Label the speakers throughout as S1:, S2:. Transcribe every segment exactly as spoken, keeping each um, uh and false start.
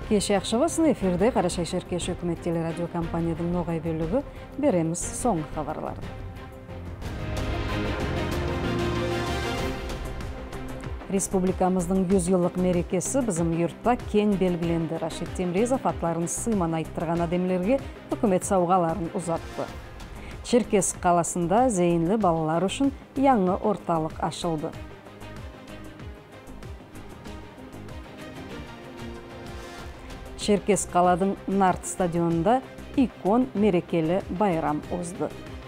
S1: Кеш яқшыбасын эфирде Карашай Шеркеш өкмөт телерадио компаниядың ногай бөлігі береміз соңғы хабарларды. Республикамыздың жүз жылдық мерекесі бізім юртта кең белгіленді. Рашид Темрезов атларын сыйман айттырған адемлерге үкімет сауғаларын ұзатты. Черкес қаласында зейінлі балалар үшін яңы орталық ашылды. Черкес қаладың Нарт стадионында икон мерекелі байрам озды.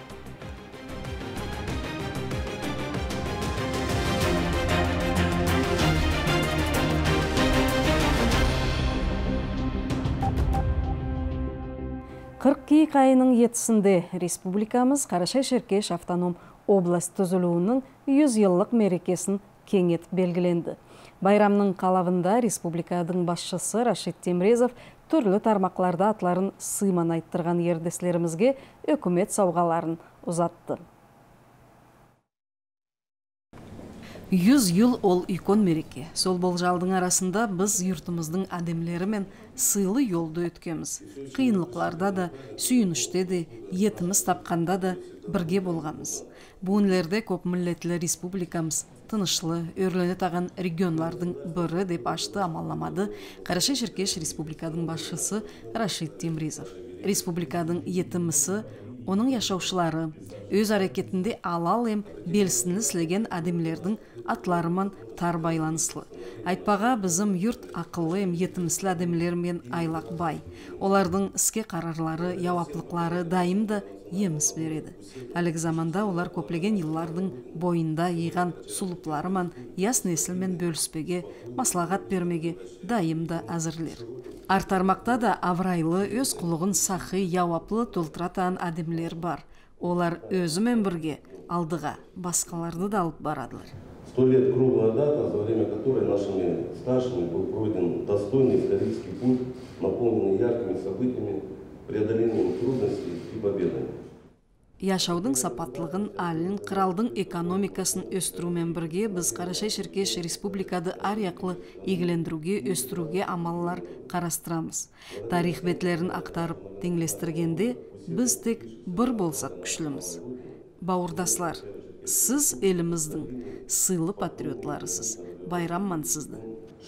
S1: қырық кийик айының етісінде республикамыз Карашай Шеркеш автоном область түзілуінің жүз жылдық мерекесін кеңет белгіленді. Байрамның қалавында республикадың басшысы Рашид Темрезов түрлі тармақларда атларын сыйман айттырған ердеслерімізге өкімет сауғаларын ұзатты. жүз жыл ол икон мереке. Сол болжалдың арасында біз юртымыздың адемлері мен сыйлы жолды өткеміз. Қиынлықларда да, сүйініште де, етіміз тапқанда да бірге болғамыз. Бұнлерде көп миллетлі республикамыз тынышлы, өрлене таған регионлардың бірі деп ашты амалламады Карашай Шеркеш республикадың басшысы Рашид Темрезов. Республикадың етімісі, оның яшаушылары өз әрекетінде алал ем белсіні сілеген адемлердің атларыман тар байланыслы. Айтпаға бізім юрт ақылы ем етіміслі адемлермен айлақ бай. Олардың іске қарарлары, яуаплықлары дайымды еміс береді. Әлік заманда олар көплеген еллардың бойында еған сұлыпларыман яс несілмен бөліспеге, маслағат бермеге дайымды әзірлер. Артармақта да аврайлы өз құлығын сақы яуаплы толтыратан адемлер бар. Олар өзімен бірге алдыға басқаларды да алып барадылар.
S2: Сто лет круглая дата, за время которой нашими старшими был пройден достойный исторический путь, наполненный яркими событиями, преодолением трудностей и победами.
S1: Яшаудың сапатлығын, алын, қыралдың экономикасын өстірумен бірге біз Карашай Шеркеш республикады арияқлы игілендіруге, өстіруге амаллар қарастырамыз. Тарих бетлерін ақтарып теңлестіргенде біз тек бір болсақ күшліміз. Бауырдаслар, сіз еліміздің сыйлы патриотларысыз, байрам мансызды.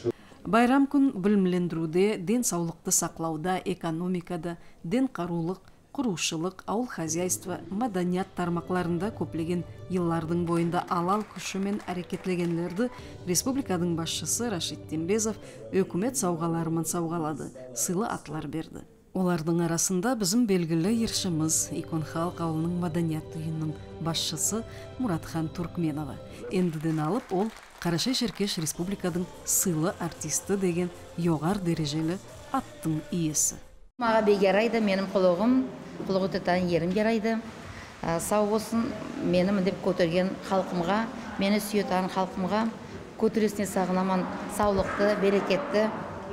S1: Байрам күн білімлендіруде, ден саулықты сақлауда, экономикада, ден қарулық, құрушылық, ауыл хозяйство, маданият тармақларында көплеген еллардың бойында алал күшімен әрекетлегенлерді республикадың басшысы Рашид Темрезов өкімет сауғаларымен сауғалады, сыйлы атлар берді. Олардың арасында бізім белгілі ершіміз, икон халық ауылының маданият үйінің басшысы Мұратхан Туркменова. Ендіден алып ол Карашай Шеркеш республикадың сыйлы артисті деген жоғар дәрежелі аттың иесі.
S3: Маға бейгерайды, менің құлығым, құлығы тұтан ерім берайды. Сау болсын, менің деп көтерген халқымға, мені сүйетан халқымға, көтересіне сағынаман саулықты, берекетті,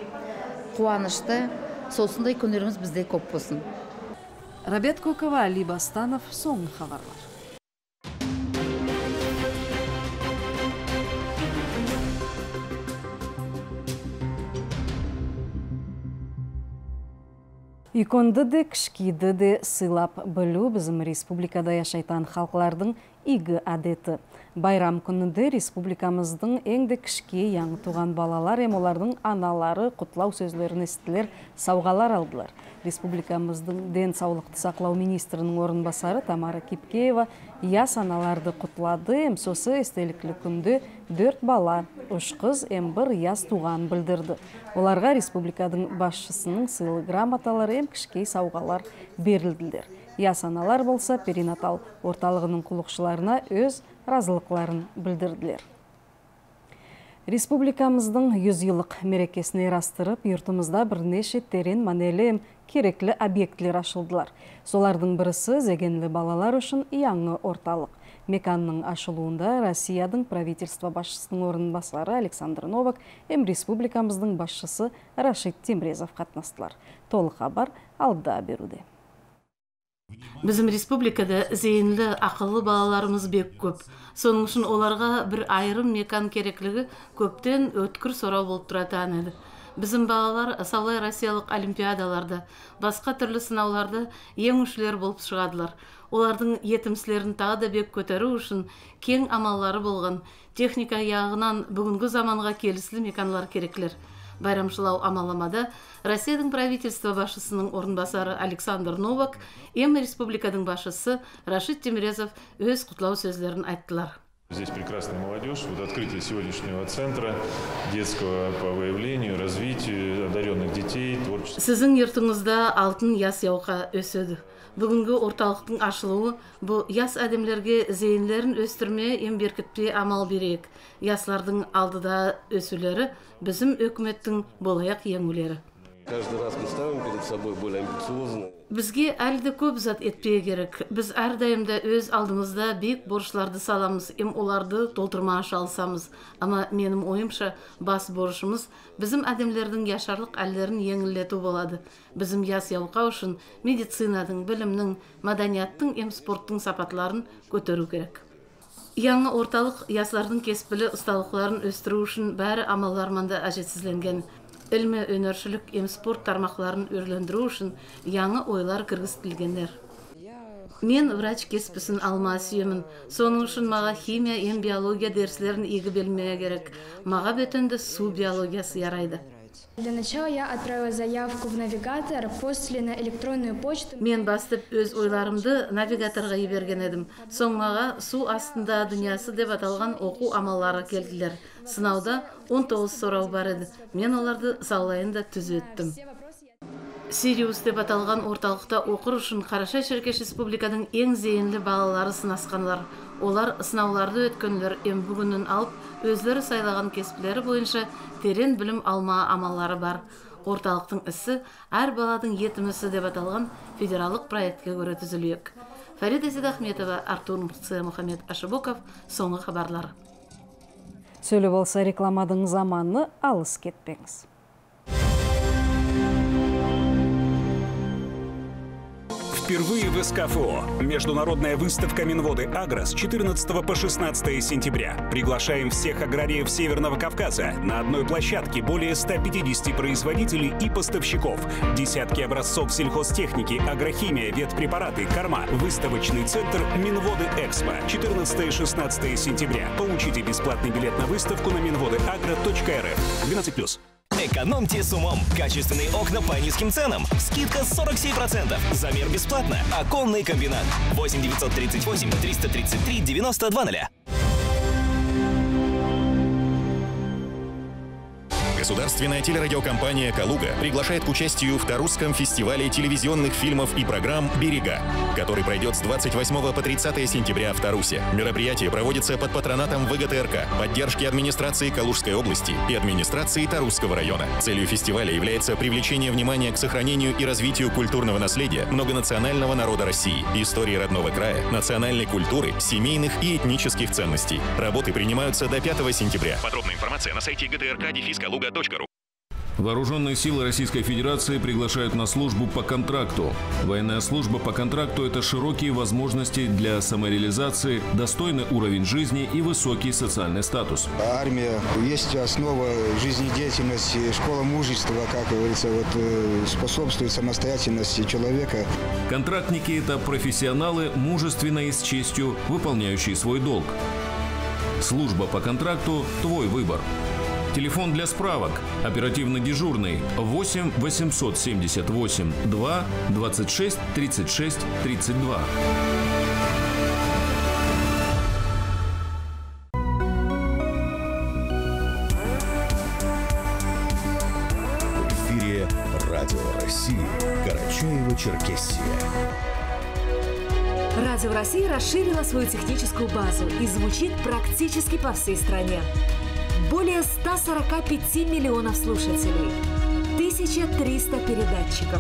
S3: қуанышты, солсындай күндеріміз бізде көп болсын.
S1: Рабет Кокова, Али Бастанов, соңғы хабарлар. Иконды де, кішкейді де сыйлап білу бізім республикада яшайтан халқлардың игі әдеті. Байрам күнінде республикамыздың әңді кішке яңы туған балалар ем олардың аналары құтлау сөзлерін естілер, сауғалар алдылар. Республикамыздың ден саулықты сақлау министрінің орынбасары Тамара Кипкеева яс аналарды құтлады, ем сосы естеліклі күнде дөрт бала, үш қыз ем бір яс туған білдірді. Оларға республикадың басшысының сыйлы грамоталары ем кішкей сауғалар берілділдер. Яс аналар болса перинатал орталығының құлықшыларына өз разылықларын білдірділер. Республикамыздың жүз жылдық мерекесіне растырып, юртымызда бірнеше терен манелі кереклі объектлер ашылдылар. Солардың бірісі зегенлі балалар үшін яңы орталық. Меканның ашылуында Россиядың правительство басшысының орынбасары Александр Новак эм республикамыздың басшысы Рашид Темрезов қатынастылар. Толық хабар алда беруде.
S4: Bizim республикада зейінлі ақылы балаларымыз бек көп. Соның үшін оларға бір айрым мекан кереклігі көптен өткір сорау болып тұратан еді. Bizim балалар Саулай Россиялық олимпиадаларда, басқа түрлі сынауларды еңушілер болып шығадылар. Олардың етімсілерін тағы да бек көтеру үшін кең амаллары болған техника яғынан бүгінгі заманға келісілі меканалар кереклер. Байрамшылау амаламада Россияның правительство башысының орынбасары Александр Новак, эм республикадың башысы Рашид Темирезов өз құтлау сөздерін айттылар.
S5: Здесь прекрасная молодежь. Вот открытие сегодняшнего центра детского по выявлению, развитию одаренных детей, творчества.
S4: Сіздің ертіңізді алтын яс яуға өседі. Бүгінгі орталықтың ашылуы бұл яс әдемлерге зейінлерін өстірме ем беркітпе амал берейік. Яслардың алдыда өсулері біздің өкіметтің болаяқ еңулері.
S2: Каждый раз мы ставим перед собой более амбициозно.
S4: Бізге әлді көп зат етпей керек. Біз әрдайымда өз алдымызда бек борышларды саламыз, ем оларды толтырма алсамыз. Ама менің ойымша бас борышымыз біздің әдемлердің яшарлық әлдерін еңілету болады. Біздің яс яуқа үшін медицинадың, білімнің, маданияттың, ем спорттың сапатларын көтеру керек. Яңы орталық яслардың кеспілі ұсталықларын өстіру үшін бәрі амалларманда әжетсізленген. Ilmi önörшілік ем спорт тармақларын өрлендіру үшін яңы ойлар кіргізтілгендер. Мен врач кеспісін алма сүйемін. Соның үшін маға химия, ем биология дерслерін егі белмеге керек. Маға бөтінді су биологиясы ярайды.
S6: Для начала я отправила заявку в навигатор, после на электронную почту.
S4: Мен бастып өз ойларымды навигаторға еберген едім. Соң маға су астында дүниясы деп аталған оқу амаллары келділер. Сынауда он тоғыз сұрау бар еді. Мен оларды саулайында түзеттім. Сириус деп аталған орталықта оқыр үшін Қарашай Черкеш Республиканың ең зейінлі балалары сынасқанлар. Олар сынауларды өткенлер ем бүгінін алып, өзлері сайлаған кеспілері бойынша терен білім алма амаллары бар. Орталықтың ісі әр баладың етімісі деп аталған федералық проектке көрі түзілуек. Фарида Зидахметова, Артур Мұхаммед Ашыбоков, соңғы хабарлар.
S1: Сөйлі болса рекламадың заманы алыс кетпеңіз.
S7: Впервые в СКФО. Международная выставка Минводы Агро с четырнадцатого по шестнадцатое сентября. Приглашаем всех аграриев Северного Кавказа. На одной площадке более ста пятидесяти производителей и поставщиков. Десятки образцов сельхозтехники, агрохимия, ветпрепараты, корма. Выставочный центр Минводы Экспо. четырнадцатое и шестнадцатое сентября. Получите бесплатный билет на выставку на минводыагро точка эр эф. двенадцать плюс.
S8: Экономьте с умом. Качественные окна по низким ценам. Скидка сорок семь процентов. Замер бесплатно. Оконный комбинат. восемь девятьсот тридцать восемь триста тридцать три девяносто два ноля.
S9: Государственная телерадиокомпания «Калуга» приглашает к участию в Тарусском фестивале телевизионных фильмов и программ «Берега», который пройдет с двадцать восьмого по тридцатое сентября в Тарусе. Мероприятие проводится под патронатом вэ гэ тэ эр ка, поддержки администрации Калужской области и администрации Тарусского района. Целью фестиваля является привлечение внимания к сохранению и развитию культурного наследия многонационального народа России, истории родного края, национальной культуры, семейных и этнических ценностей. Работы принимаются до пятого сентября.
S7: Подробная информация на сайте гэ тэ эр ка дефис калуга точка ру.
S10: Вооруженные силы Российской Федерации приглашают на службу по контракту. Военная служба по контракту – это широкие возможности для самореализации, достойный уровень жизни и высокий социальный статус.
S11: Армия есть основа жизнедеятельности, школа мужества, как говорится, вот, способствует самостоятельности человека.
S10: Контрактники – это профессионалы, мужественно и с честью выполняющие свой долг. Служба по контракту – твой выбор. Телефон для справок. Оперативно дежурный восемь восемьсот семьдесят восемь два двадцать шесть тридцать шесть тридцать два.
S12: В эфире Радио России. Карачаево-Черкесия.
S13: Радио России расширило свою техническую базу и звучит практически по всей стране. Более ста сорока пяти миллионов слушателей, тысяча триста передатчиков.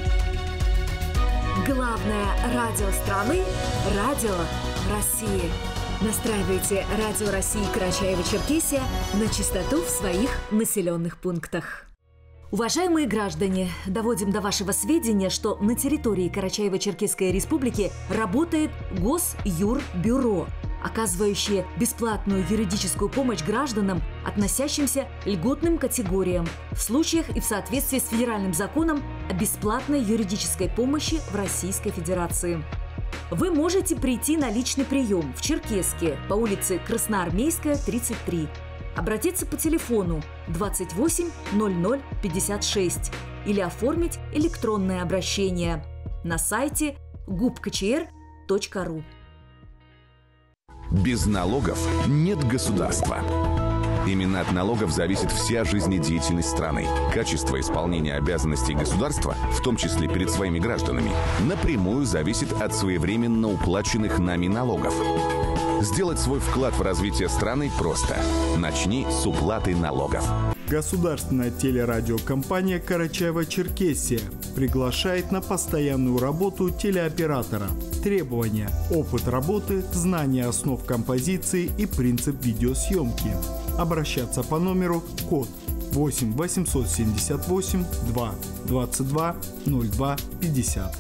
S13: Главное радио страны – Радио России. Настраивайте Радио России Карачаево-Черкесия на частоту в своих населенных пунктах. Уважаемые граждане, доводим до вашего сведения, что на территории Карачаево-Черкесской республики работает Госюрбюро. оказывающие бесплатную юридическую помощь гражданам, относящимся к льготным категориям, в случаях и в соответствии с федеральным законом о бесплатной юридической помощи в Российской Федерации. Вы можете прийти на личный прием в Черкесске по улице Красноармейская, тридцать три, обратиться по телефону двадцать восемь ноль ноль пятьдесят шесть или оформить электронное обращение на сайте гуп ка че эр точка ру.
S14: Без налогов нет государства. Именно от налогов зависит вся жизнедеятельность страны. Качество исполнения обязанностей государства, в том числе перед своими гражданами, напрямую зависит от своевременно уплаченных нами налогов. Сделать свой вклад в развитие страны просто. Начни с уплаты налогов.
S15: Государственная телерадиокомпания «Карачаево-Черкесия» приглашает на постоянную работу телеоператора. Требования: опыт работы, знание основ композиции и принцип видеосъемки. Обращаться по номеру код восемь восемьсот семьдесят восемь два двадцать два ноль два пятьдесят.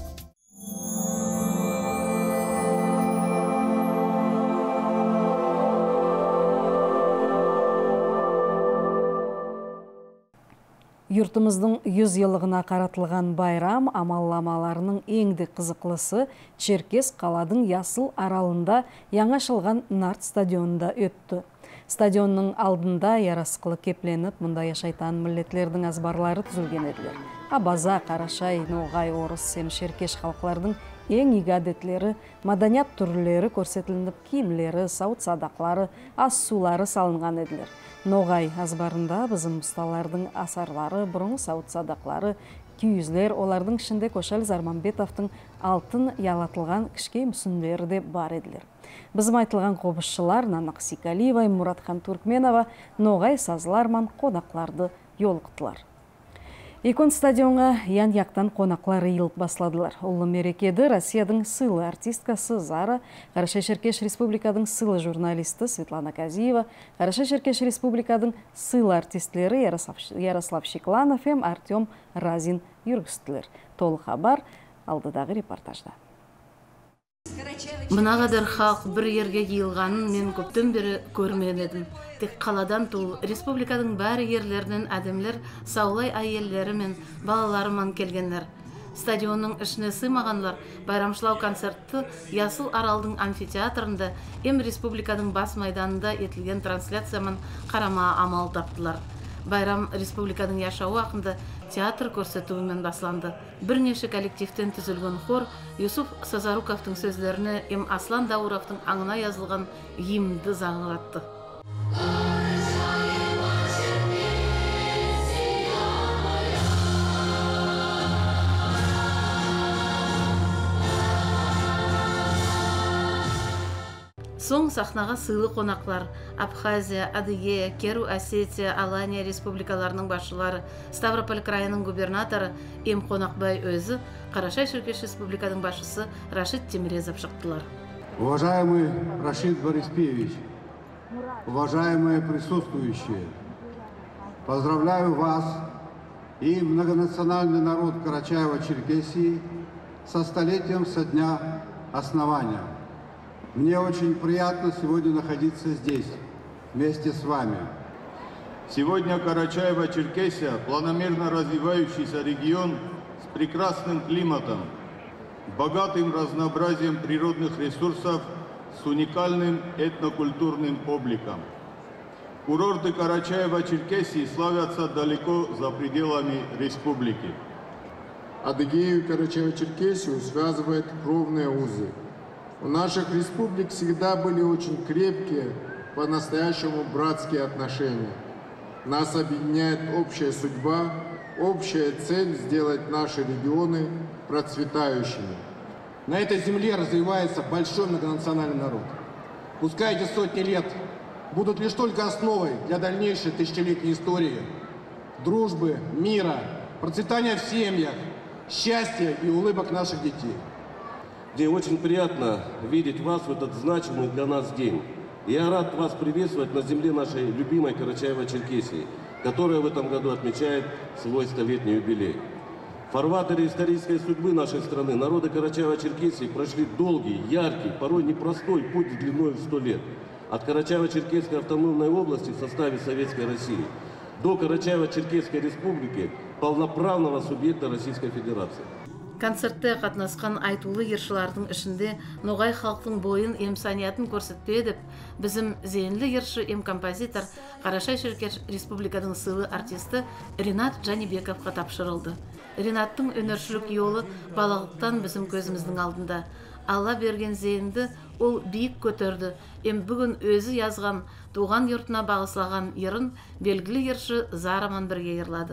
S1: Юртымыздың жүз елығына қаратылған байрам амалламаларының еңді қызықлысы Черкес қаладың Ясыл аралында яңашылған Нарт стадионында өтті. Стадионның алдында ярасқылы кепленіп, мұнда яшайтан миллетлердің азбарлары түзілген еділер. Абаза, Қарашай, Ноғай, Орыс, сем Черкеш халықлардың ең игадетлері, маданият түрлері көрсетілініп, киімлері, сауыт садақлары, ас сулары салынған еділер. Ноғай азбарында бізім ұсталардың асарлары, бұрын сауыт садақлары, күйізлер, олардың ішінде Көшел Зарманбетовтың алтын ялатылған кішкей мүсіндері де бар еділер. Бізім айтылған қобызшылар Нанық Сикалиева, Мұратхан Туркменова, Ноғай сазыларман қонақларды йолықтылар. Икон стадионға ян-яқтан қонақлары еліп басладылар. Ұлы мерекеді Россиядың сылы артисткасы Зара, Қарашай-Черкеш Республикадың сылы журналисті Светлана Казиева, Қарашай-Черкеш Республикадың сылы артистлері Ярослав Шикланов ем Артем Разин жүргістілер. Толық хабар алдыдағы репортажда.
S4: Мынағадар халық бір ерге жиылғанын мен көптен бері көрмеген едім. Тек қаладан тул республиканың бәрі ерлерінен әдемлер, саулай әйелдері мен балаларыман келгендер. Стадионның ішіне сыймағанлар байрамшылау концертті Ясыл аралдың амфитеатрында ем республиканың бас майданында етілген трансляцияман қарама амал таптылар. Байрам республиканың яшауы ақында театр көрсетуімен басланды. Бірнеше коллективтен түзілген хор Юсуф Сазаруковтың сөздеріне ем Аслан Дауровтың аңына yazылған гимнді заңғыратты. Соң сахнаға сыйлы қонақлар Абхазия, Адыгея, Керу, Осетия, Алания республикаларының басшылары, Ставрополь крайының губернаторы Ем Қонақбай өзі, Қарашай-Черкеш республиканың басшысы Рашид Темирезов шықтылар.
S16: Уважаемый Рашид Бориспевич, уважаемые присутствующие, поздравляю вас и многонациональный народ Карачаева-Черкесии со столетием со дня основания. Мне очень приятно сегодня находиться здесь, вместе с вами.
S17: Сегодня Карачаево-Черкесия – планомерно развивающийся регион с прекрасным климатом, богатым разнообразием природных ресурсов, с уникальным этнокультурным обликом. Курорты Карачаева-Черкесии славятся далеко за пределами республики.
S18: Адыгею и Карачаево-Черкесию связывают кровные узы. У наших республик всегда были очень крепкие, по-настоящему братские отношения. Нас объединяет общая судьба, общая цель сделать наши регионы процветающими.
S19: На этой земле развивается большой многонациональный народ. Пускай эти сотни лет будут лишь только основой для дальнейшей тысячелетней истории, дружбы, мира, процветания в семьях, счастья и улыбок наших детей.
S2: Мне очень приятно видеть вас в этот значимый для нас день. Я рад вас приветствовать на земле нашей любимой Карачаево-Черкесии, которая в этом году отмечает свой столетний юбилей. фарватере исторической судьбы нашей страны народы Карачаево-Черкесии прошли долгий, яркий, порой непростой путь длиной в сто лет. От Карачаево-Черкесской автономной области в составе Советской России до Карачаево-Черкесской республики полноправного субъекта Российской Федерации.
S4: Концертте катнашкан айтулы йырчылардын ішінде ноғай халықтың бойын эмсаниятын көрсетпе деп, bizim зейінлі йыршы эм композитор Карачай-Черкес республикадың сыйлы артисті Ринат Жанибековқа тапшырылды. Ринаттың өнершілік yolu балалықтан bizim көзіміздің алдында. Алла берген зейінді ол биік көтерді. Эм бүгін өзі язған туған йұртына бағыслаған йырын белгілі йыршы Зараман бірге йырлады.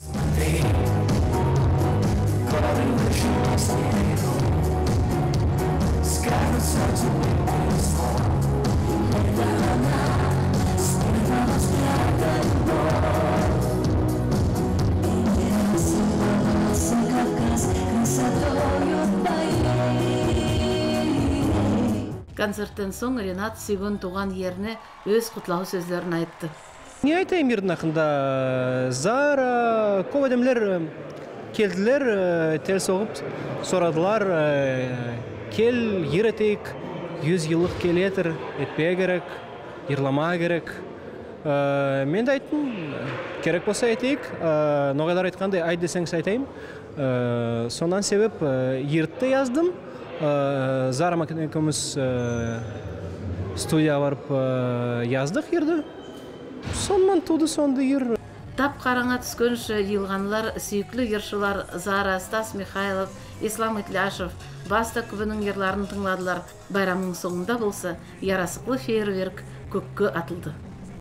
S4: Концерттен соң Ринат сүйген туған еріне өз құтлау сөздерін айтты.
S20: Не айтайын ердің ақында? Зара, көп адамлар келділер, тел соғып, сорадылар, кел, ер етейік, жүз жылық келетір, етпеге керек, ерлама керек. Мен де айттым, керек болса айтайық, ноғайлар айтқандай айт десеңіз айтайым. Сонан себеп ертті яздым. Зарама көміз студия барып яздық ерді. Сонан туды сонды ер.
S4: Тап қараңа түскенші йылғанлар, сүйіклі ершылар Зара, Стас Михайлов, Ислам Итляшев, баста күбінің ерларын тыңладылар. Байрамның соңында болса, ярасықлы фейерверк көкке атылды.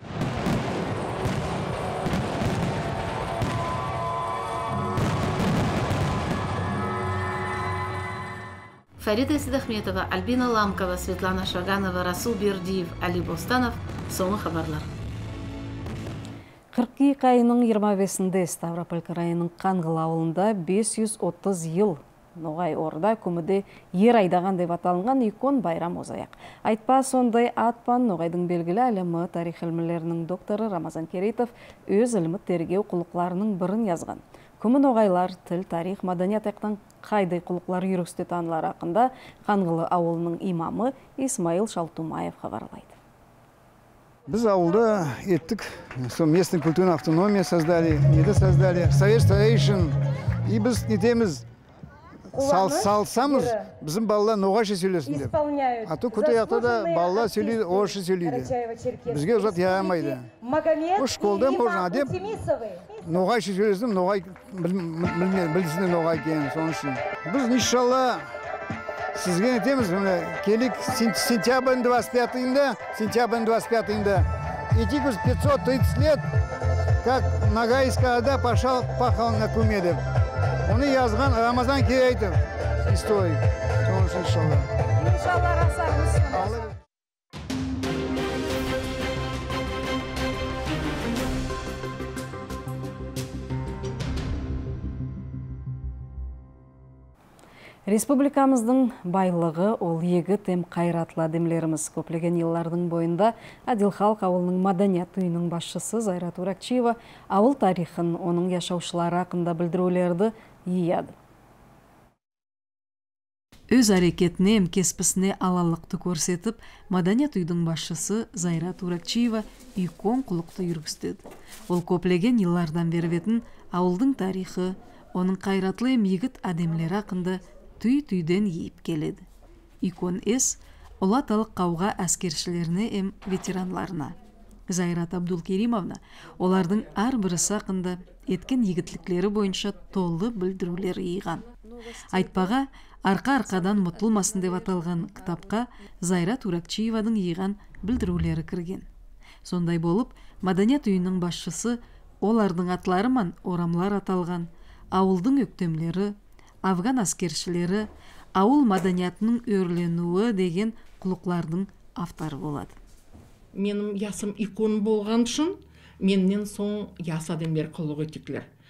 S4: Фарида Сидахметова, Альбина Ламкова, Светлана Шаганова, Расул Бердиев, Али Бостанов. Соңы хабарлар.
S1: Қыркүйек айының жиырма бесінде Ставрополь крайының Қанғыл ауылында бес жүз отыз ел ноғай орда көміде ер айдаған деп аталынған икон байрам озаяқ. Айтпа сондай атпан ноғайдың белгілі әлімі тарих ilmілерінің докторы Рамазан Керейтов өз ilmі тергеу құлықларының бірін yazған. Көмін оғайлар, тіл, тарих, маданият ектен қайдай құлықлар үйріксте танылар ақында Қанғылы ауылының имамы Исмаил Шалтумаев хабарлайды.
S11: Біз ауылда еттік, местный культурный автономия создали, неде создали, совет старейшин, и біз нетеміз, салсамыз, біздің балалар ноғашы сөйлесін деп. А то көте яқта да балалар сөйлейді, оғашы сөйлейді. Бізге ұзат ярамайды. О школда можно деп, ноғашы сөйлесім, ноғай білдісінде ноғай кейін, соның үшін. Біз иншалла сізге нетеміз, келік сентябрь двадцать пятыйында, сентябрь двадцать пятыйында, эти пятьсот тридцать лет, как Ногайская Орда пахал на Куме деп. Оны yazған Рамазан Керейтов историк. Соның үшін иншалла.
S21: Иншалла расармыз.
S1: Республикамыздың байлығы ол егіт эм қайратлы адемлеріміз. Көплеген еллардың бойында Адилхалк ауылының маданият үйінің басшысы Зайрат Уракчиева ауыл тарихын, оның яшаушылары ақында білдірулерді ияды. Өз әрекетіне эм кеспісіне алалықты көрсетіп, маданият үйдің басшысы Зайрат Уракчиева икон құлықты жүргістеді. Ол көплеген еллардан бербетін ауылдың тарихы, оның қайратлы эм егіт адемлері ақында түй-түйден ейіп келеді. Икон эс Олаталық қауға әскершілеріне эм ветеранларына. Зайрат Абдулкеримовна олардың ар бірі сақында еткен егітліклері бойынша толы білдірулер ейған. Айтпаға арқа-арқадан мұтылмасын деп аталған кітапқа Зайрат Уракчиеваның ейған білдірулері кірген. Сондай болып, маданият үйінің басшысы олардың атларыман орамлар аталған, ауылдың өктемлері, Афган аскершілері, ауыл маданиятының өрленуі деген құлықлардың авторы болады.
S22: Менің ясым икон болған үшін, менен соң яс адамдар құлық етіклер.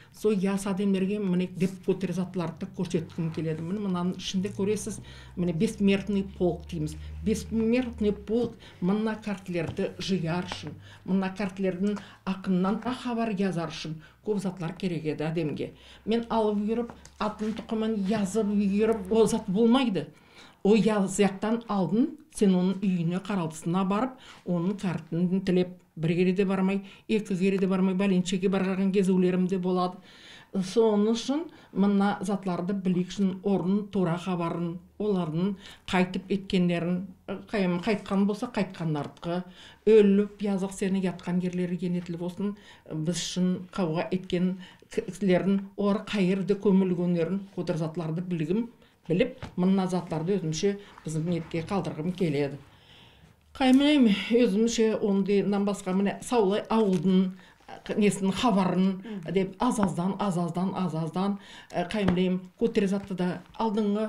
S3: Сол яс адамдерге міне деп көтере затларды көрсеткім келеді. Міне мынаның ішінде көресіз, міне бессмертный полк дейміз. Бессмертный полк мына картілерді жияр үшін, мына картілердің ақыннан хабар язар үшін көп затлар керек еді адамге. Мен алып үйіріп, атын тұқымын yazып үйіріп, ол зат болмайды. О yazяқтан алдын, сен оның үйіне қаралтысына барып, оның картын тілеп, бір кереде бармай, екі кереде бармай, бәленшеге барған кезулерімде болады. Соның үшін мына затларды білік үшін орын, тура хабарын, олардың қайтып еткендерін, қайтқан болса қайтқандардығы, өліп, язық сені ятқан керлері кенетілі болсын, біз үшін қауға еткен кісілерін, олар қайырды көмілгендерін, қотыр затларды білгім, біліп, мына затларды өзімше біздің нетке қалдырғым келеді. Қаймайым, өзімше ондайдан басқа міне Саулай ауылдың несінің хабарын деп аз-аздан, аз-аздан, аз-аздан қаймайым көтере затты да алдыңғы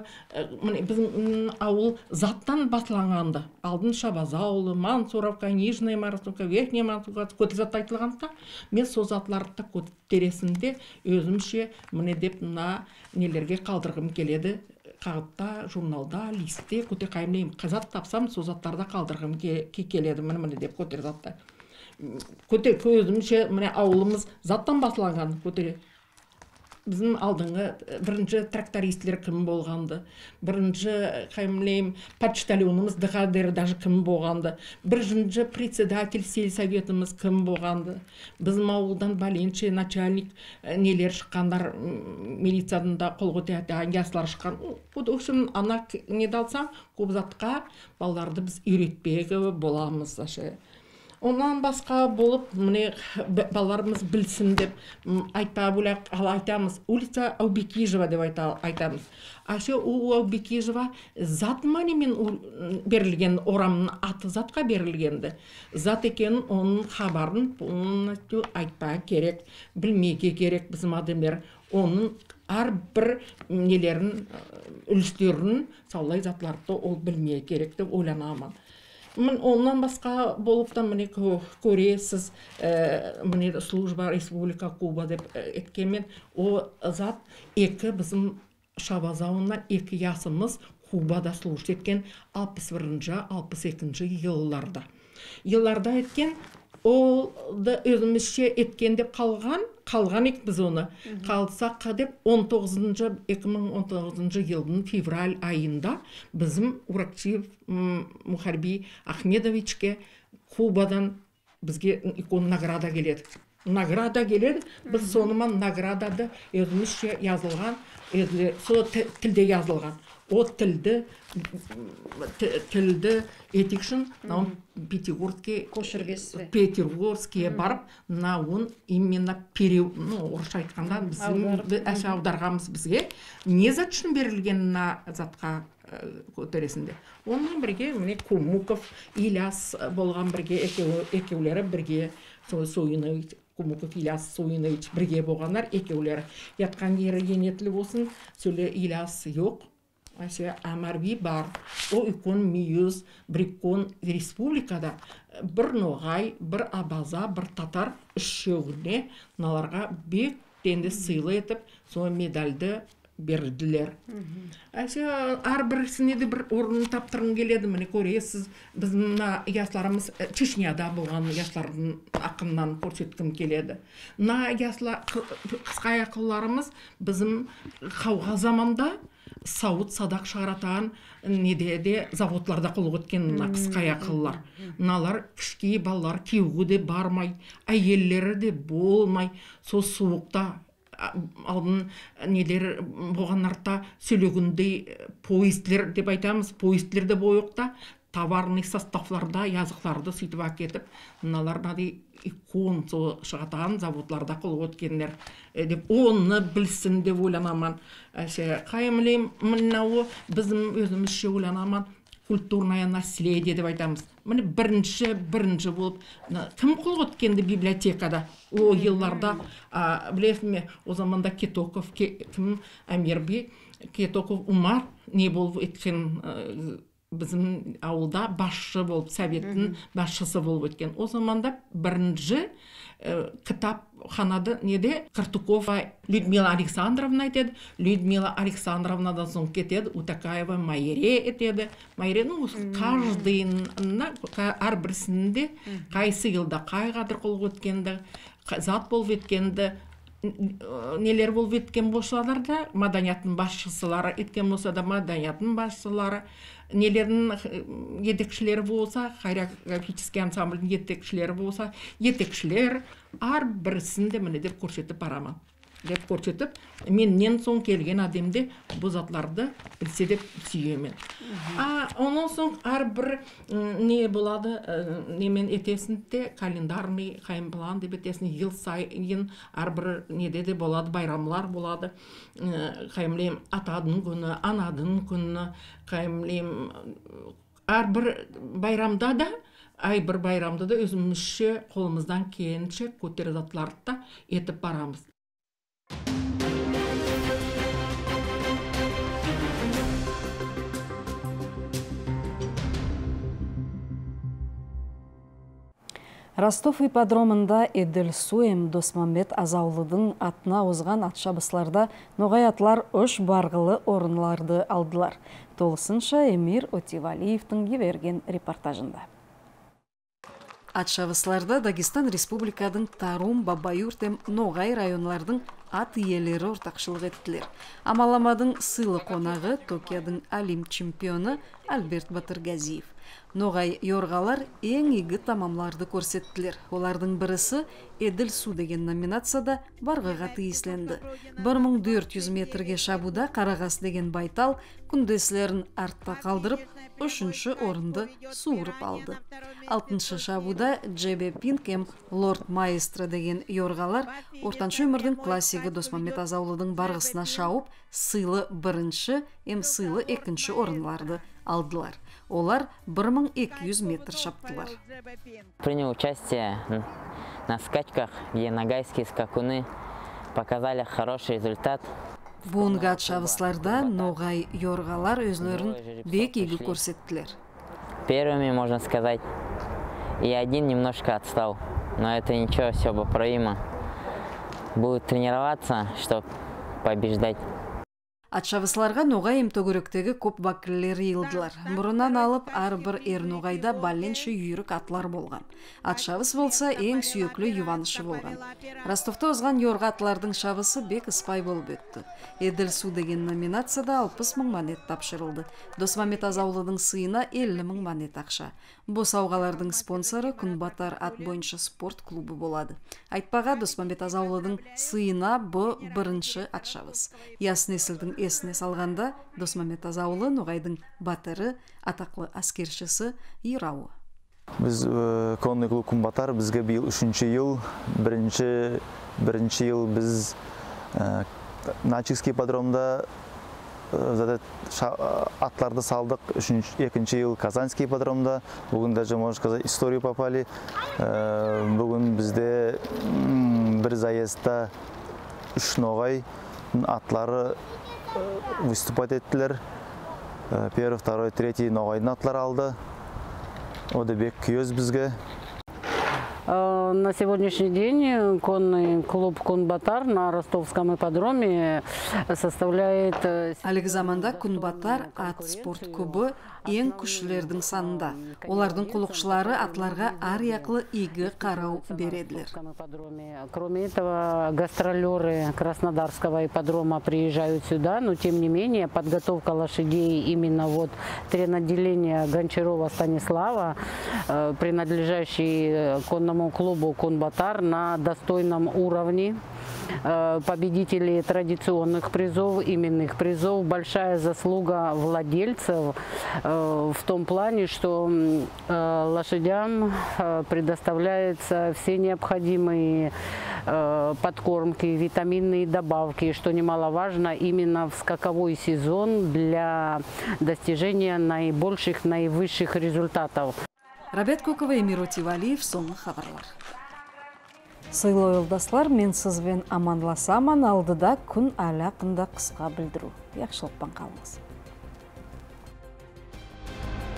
S3: біздің ауыл заттан басыланғанды. Алдын Шабаз ауылы, Мансуровка, Нижняя Мансуровка, Верхняя Мансуровка көтере затты айтылғанда, мен сол затларды көтересінде өзімше міне деп мына нелерге қалдырғым келеді. Қағытта, журналда, листте көтер қаймайым қазат тапсам, сол заттарда қалдырғым келеді, міне деп көтер затты. Көтер көзімше міне ауылымыз заттан басыланған көтере. Біздің алдыңғы бірінші трактористлер кім болғанды, бірінші қаймайым почтальонымыз дығадері даже кім болғанды, бірінші председатель сельсоветіміз кім болғанды, біздің ауылдан бәленше начальник нелер шыққандар, милициядан да қол көтерген яслар шыққан. Өшін ана неде алсаң, көп затқа балаларды біз үйретпегі боламыз. Онан басқа болып, міне балаларымыз білсін деп айтпа бөлек айтамыз. Улица Аубекижева деп айтамыз. Ашы у Аубекижева зат манимен берілген, орамның аты затқа берілгенді. Зат екенін оның хабарын айтпа керек, білмеге керек біздің адамдар. Оның әр бір нелерін, үлістерін, Саулай затларды ол білмеге керек деп ойланамын. Оннан басқа болып та міне көресіз, міне служба Республика Куба деп еткенмен, о зат екі біздің Шабаз ауылынан екі ясымыз Кубада служба еткен алпыс бірінші алпыс екінші елларда. Елларда еткен, олды өзімізше еткен деп қалған, қалған ек біз оны. Қалдысақ деп он тоғызыншы екі мың он тоғызыншы жылдың февраль айында біздің Уракчиев Мухарби Ахмедовичке Кубадан бізге икон награда келеді. Награда келеді, біз сонымен наградады өзімізше yazылған, сол тілде yazылған. О тілді, тілді етекшін, Петербургке барып, науын именно переу, орысша айтқанда, біздің әші аударғамыз бізге, не зат үшін берілген затқа көтересінде. Онымен бірге, міне Кумуков, Иляс болған бірге, екеулері бірге, Сойынович, Кумуков, Иляс, Сойынович бірге болғандар, екеулері. Ятқан ері енетілі болсын, сөйле Иляс жоқ. Амарби бар, о икон мүйіз, бір икон республикада, бір ноғай, бір абаза, бір татар үшеуіне наларға бек тенді сыйлы етіп, сол медальді берділер. Әр бірісіне де бір орнын таптырын келеді, міне көресіз, біздің ясларымыз Чечняда болған яслардың ақыннан көрсеткім келеді. На қысқа ақылларымыз біздің қауға заманда сауыт садақ шығаратаған неде заводларда қолы өткен қысқа ақыллар. Налар кішкей балалар кеуге де бармай, әйеллері де болмай, сол суықта алдын нелер болғанарда сөйлегіндей поездлер деп айтамыз, поездлер де бойықта, товарный составларда язықларды сөйтіп әкетіп, мыналарда икон шығатаған заводларда қолы өткендер деп, оны білсін деп ойланаман. Қайымлейм, мынауы біздің өзімізше ойланаман, культурное наследие деп айтамыз. Міне бірінші, бірінші болып, кім қол өткенді библиотекада? О елларда, білесің ме, о заманда Кетоков, кім Әмерби, Кетоков Умар не болып еткен біздің ауылда басшы болып, советтің басшысы болып өткен. О заманда бірінші кітапханада неде Картукова Людмила Александровна етеді, Людмила Александровнадан соң кетеді, Утакаева Майре етеді. Майреның каждыйына, әрбірсінде қайсы елда қай қадір қол өткенді, зат болып өткенді, нелер болып еткен болсалар да, маданияттың басшысылары еткен болса да, маданияттың басшылары, нелердің етекшілері болса, хореографический ансамбльдің етекшілері болса, етекшілер ар бірісінде міне деп көрсетіп барамын. Деп көрсетіп, менен соң келген адамды бұл затларды білсе деп сүйемін. Онан соң ар бір не болады, немен етесінде календарный қайымплан деп етесін, ел сайын ар бір неде де болады, байрамлар болады. Қайымлейм атадың күні, анадың күні, қайымлейм ар бір байрамда да, ай бір байрамда да өзімізше қолымыздан келінше көтере затларды да етіп барамыз.
S1: Ростов ипподромында Эдельсуэм Досмамбет Азаулыдың атына озған атшабысларда ноғай атлар үш барғылы орынларды алдылар. Толысынша Эмир Отивалиевтің еверген репортажында. Атшабысларда Дагестан Республикадың Тарум, Бабаюртем, Ноғай районлардың ат иелері ортақшылық еттілер. Амаламадың сыйлы қонағы Токиядың Алим чемпионы Альберт Батыргазиев. Ноғай йорғалар ең игі тамамларды көрсеттілер. Олардың бірісі Эділ су деген номинацияда барғыға тиесленді. бір мың төрт жүз метрге шабуда Қарағас деген байтал күндесілерін артта қалдырып, үшінші орынды суырып алды. Алтыншы шабуда Джебе Пинкем Лорд Маэстро деген йорғалар ортаншы өмірдің классигі Досмамбет Азаулыдың барғысына шауып, сыйлы бірінші, ем сыйлы екінші орынларды алдылар. Олар бір мың екі жүз метр шаптылар.
S5: Принял участие на скачках, где ногайские скакуны показали хороший результат.
S1: Буынғы атшабысларда ноғай йорғалар өзлерін бек игі көрсеттілер.
S5: Первыми, можно сказать, и один немножко отстал, но это ничего, все поправимо. Будет тренироваться, чтобы побеждать.
S1: Атшабысларға ноғай емтөгіріктегі көп бакілері елділар. Бұрынан алып, ар бір ер ноғайда балленші үйірік атлар болған. Атшабыс болса, ең сүйеклі юванышы болған. Ростовта озған йорға атлардың шабысы бек ыспай болып өтті. Эділ су деген номинацияда алпыс мың монет тапшырылды. Досмамбет Азаулыдың сыйына елу мың монет ақша. Бұл сауғалардың спонсоры Күнбатар ат бойынша спорт клубы болады. Айтпаға Досмамбет Азаулыдың сыйына бұ бірінші атшабыс. Ясын есілдің есіне салғанда Досмамбет Азаулы ноғайдың батыры, атақлы аскершісі Ирауы.
S22: Біз конный клуб Күнбатар бізге биыл үшінші ел, бірінші бірінші ел біз Начикский ипподромда атларды салдық, екінші ел Казанский ипподромда, бүгін даже, можно сказать, историю попали. Бүгін бізде бір заездда үш ноғай атлары выступать еттілер. Первый, второй, третий ноғайдың атлары алды. Ода бек күйөз бізге.
S23: На сегодняшний день конный клуб Күнбатар на ростовском ипподроме составляет...
S1: Әлігі заманда Күнбатар ат спорт клубы ең күшілердің санында. Олардың құлықшылары атларға ар яқлы игі қарау береділер.
S23: Кроме этого, гастролеры Краснодарского ипподрома приезжают сюда, но тем не менее подготовка лошадей именно вот тренотделения Гончарова Станислава, принадлежащий конному клубу Күнбатар, на достойном уровне. Победители традиционных призов, именных призов. Большая заслуга владельцев в том плане, что лошадям предоставляются все необходимые подкормки, витаминные добавки, что немаловажно именно в скаковой сезон для достижения наибольших, наивысших результатов.
S1: Рабет Кокова, Эмир Отивалиев, соңғы хабарлар. Сыйлы елдаслар, мен сізбен аманласаман, алдыда күн әлі ақында қысқа білдіру. Яқшылықпан қалыңыз.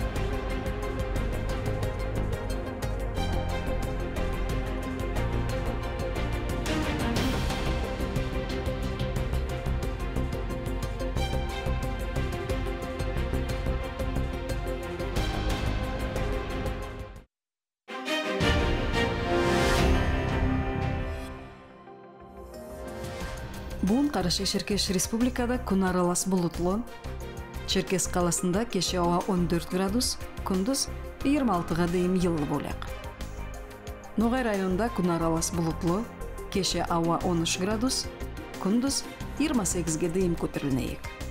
S1: Буын Карашай Черкеш Республикада күн аралас булутлы. Черкес қаласында кеше ауа он төрт градус, күндіз жыйырма алтыга дейін жылы болак. Ноғай районда күн аралас булутлы, кеше ауа он үч градус, күндіз жыйырма сегизге дейін көтөрүлнейик.